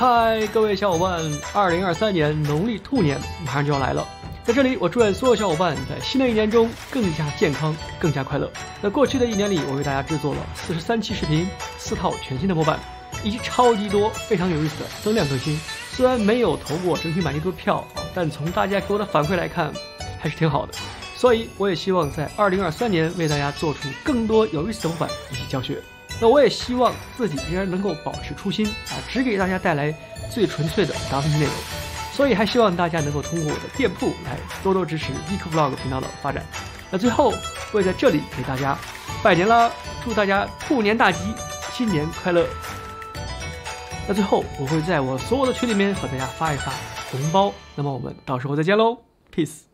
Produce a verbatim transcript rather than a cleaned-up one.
嗨，各位小伙伴，二零二三年农历兔年马上就要来了，在这里我祝愿所有小伙伴在新的一年中更加健康，更加快乐。在过去的一年里，我为大家制作了四十三期视频，四套全新的模板，以及超级多非常有意思的增量更新。虽然没有投过争取满意度票，但从大家给我的反馈来看，还是挺好的。所以我也希望在二零二三年为大家做出更多有意思的模板以及教学。那我也希望自己仍然能够保持初心啊，只给大家带来最纯粹的达芬奇内容。所以还希望大家能够通过我的店铺来多多支持 Eco Vlog 频道的发展。那最后我也在这里给大家拜年啦，祝大家兔年大吉，新年快乐。那最后我会在我所有的群里面和大家发一发红包，那么我们到时候再见喽 ，peace。